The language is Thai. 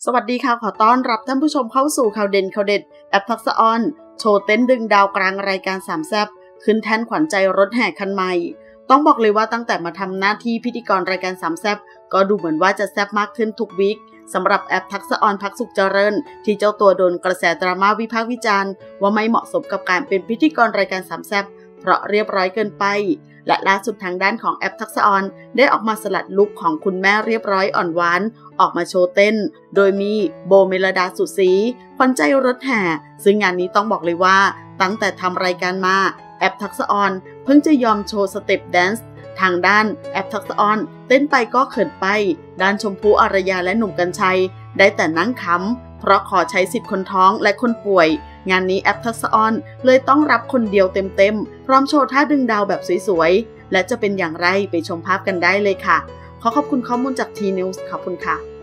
สวัสดีค่ะขอต้อนรับท่านผู้ชมเข้าสู่ข่าวเด่นข่าวเด็ดแอปทักษะออนโชว์เต้นดึงดาวกลางรายการสามแซ่บขึ้นแท่นขวัญใจรถแห่คันใหม่ต้องบอกเลยว่าตั้งแต่มาทำหน้าที่พิธีกรรายการสามแซ่บก็ดูเหมือนว่าจะแซ่บมากขึ้นทุกวีคสำหรับแอปทักษะออนพักสุขเจริญที่เจ้าตัวโดนกระแสดราม่าวิพากษ์วิจารณ์ว่าไม่เหมาะสมกับการเป็นพิธีกรรายการสามแซ่บเพราะเรียบร้อยเกินไปและล่าสุดทางด้านของแอปทักษะออนได้ออกมาสลัดลุคของคุณแม่เรียบร้อยอ่อนหวานออกมาโชว์เต้นโดยมีโบเมลดาสุศรีขวัญใจรถแห่ซึ่งงานนี้ต้องบอกเลยว่าตั้งแต่ทำรายการมาแอปทักษะออนเพิ่งจะยอมโชว์สเต็ปแดนซ์ทางด้านแอปทักษะออนเต้นไปก็เขินไปด้านชมพู่อารยาและหนุ่มกรรชัยได้แต่นั่งขำเพราะขอใช้สิทธิ์คนท้องและคนป่วยงานนี้แอปทักษะออนเลยต้องรับคนเดียวเต็มพร้อมโชว์ท่าดึงดาวแบบสวยๆและจะเป็นอย่างไรไปชมภาพกันได้เลยค่ะขอบคุณข้อมูลจากทีนิวส์ขอบคุณค่ะ